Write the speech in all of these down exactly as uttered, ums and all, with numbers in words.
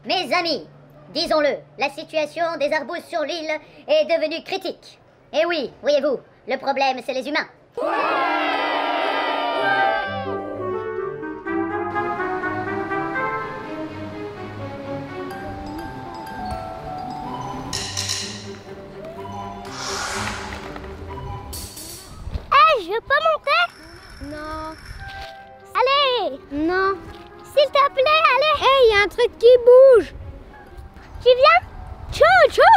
Mes amis, disons-le, la situation des arboustes sur l'île est devenue critique. Et oui, voyez-vous, le problème c'est les humains. Hey, je peux monter? Non. Allez! Non. S'il te plaît, allez! Hey, il y a un truc qui bouge! Tu viens? Tchou tchou!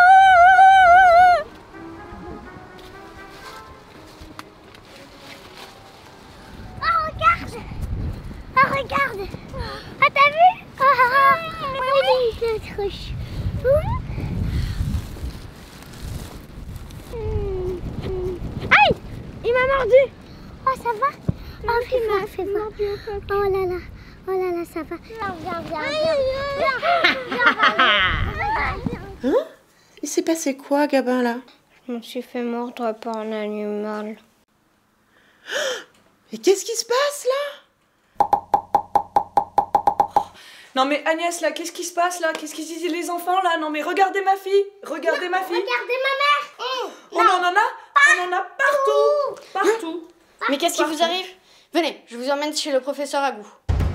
Oh, regarde! Oh, regarde! Ah, t'as vu? Ah, ah, ah. Oui, c'est trop chou. Aïe! Il m'a mordu! Oh, ça va? Oh, fais voir, fais voir. Oh là là, oh là là, ça va. Viens, viens, viens, viens. Hein? Il s'est passé quoi, Gabin, là? Je me suis fait mordre par un animal. Et qu'est-ce qui se passe, là? Non mais Agnès, là, qu'est-ce qui se passe, là? Qu'est-ce qu'ils disent les enfants, là? Non mais regardez ma fille! Regardez ma fille! Regardez ma mère! Oh, on en a? On en a partout! Partout! Mais qu'est-ce qui vous arrive? Venez, je vous emmène chez le professeur Agou.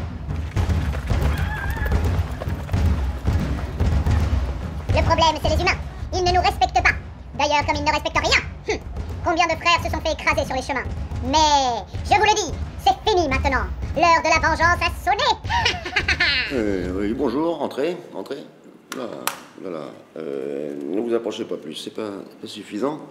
Le problème, c'est les humains. Ils ne nous respectent pas. D'ailleurs, comme ils ne respectent rien. Hum. Combien de frères se sont fait écraser sur les chemins? Mais, je vous le dis, c'est fini maintenant. L'heure de la vengeance a sonné. euh, oui, bonjour, entrez, entrez. Là, là, là. Euh, ne vous approchez pas plus, c'est pas, pas suffisant.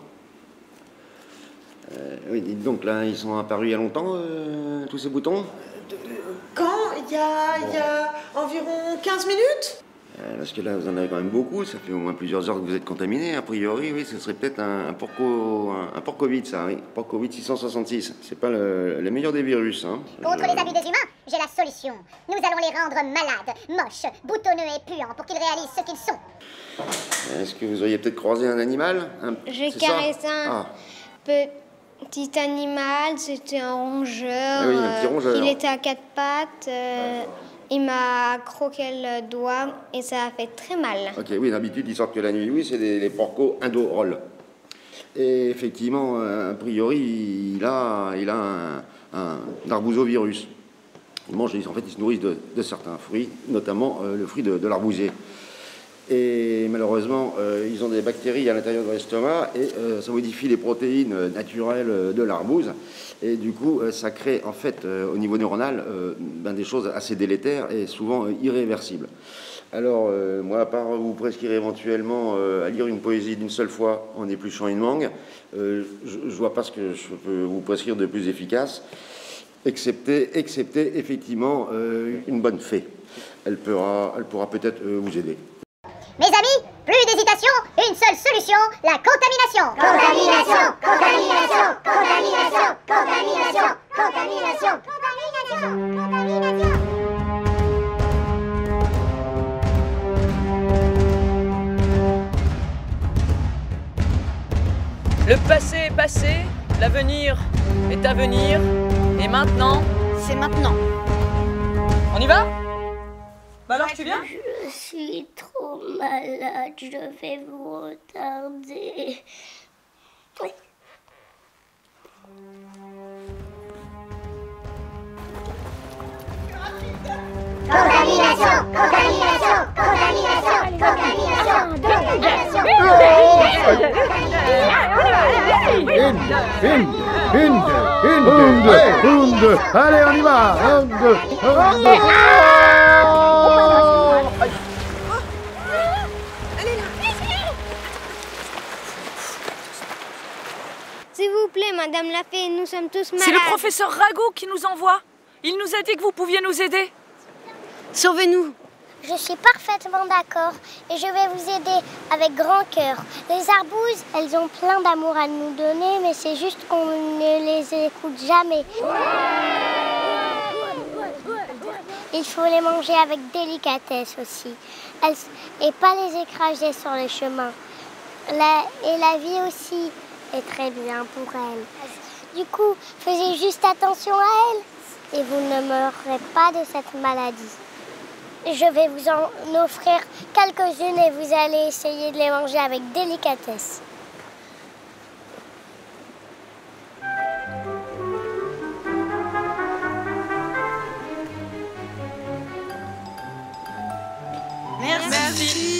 Euh, oui, dites donc, là, ils sont apparus il y a longtemps, euh, tous ces boutons? Quand? Il y a, il y a environ quinze minutes? euh, Parce que là, vous en avez quand même beaucoup, ça fait au moins plusieurs heures que vous êtes contaminé. A priori, oui, ce serait peut-être un, un porco... un, un porcovid, ça, oui. Porcovid six cent soixante-six. C'est pas le, le meilleur des virus, hein. Contre Je- les abus des humains, j'ai la solution. Nous allons les rendre malades, moches, boutonneux et puants pour qu'ils réalisent ce qu'ils sont. Est-ce que vous auriez peut-être croisé un animal? Un- J'ai c'est ça caressé un Ah. petit animal, c'était un rongeur. Ah oui, un petit euh, rongeur. Il était à quatre pattes. euh, il m'a croqué le doigt et ça a fait très mal. Ok, oui, d'habitude, ils sortent que la nuit. Oui, c'est des, les porcos indo-rolls. Et effectivement, euh, a priori, il a, il a un, un arbousovirus. Ils mangent, en fait, ils se nourrissent de, de certains fruits, notamment euh, le fruit de, de l'arbousier. Et malheureusement, euh, ils ont des bactéries à l'intérieur de l'estomac et euh, ça modifie les protéines euh, naturelles euh, de l'arbouse. Et du coup, euh, ça crée en fait euh, au niveau neuronal euh, ben, des choses assez délétères et souvent euh, irréversibles. Alors, euh, moi, à part vous prescrire éventuellement euh, à lire une poésie d'une seule fois en épluchant une mangue, euh, je ne vois pas ce que je peux vous prescrire de plus efficace, excepté, excepté effectivement euh, une bonne fée. Elle pourra, elle pourra peut-être euh, vous aider. Mes amis, plus d'hésitation, une seule solution, la contamination. Contamination, contamination, contamination, contamination, contamination, contamination, contamination. Le passé est passé, l'avenir est à venir, et maintenant, C'est maintenant. on y va? Bah alors, tu viens? Je suis trop malade, je vais vous retarder. Oui. Contamination, contamination, contamination, contamination, contamination. Hunde, hunde, hunde, hunde. Allez, on y va. Hunde, hunde. S'il vous plaît, Madame la Fée, nous sommes tous malades. C'est le professeur Rago qui nous envoie. Il nous a dit que vous pouviez nous aider. Sauvez-nous. Je suis parfaitement d'accord et je vais vous aider avec grand cœur. Les arbouses, elles ont plein d'amour à nous donner, mais c'est juste qu'on ne les écoute jamais. Il faut les manger avec délicatesse aussi. Elles, et pas les écraser sur le chemin. La, et la vie aussi est très bien pour elles. Du coup, faisez juste attention à elles et vous ne mourrez pas de cette maladie. Je vais vous en offrir quelques-unes et vous allez essayer de les manger avec délicatesse. Merci.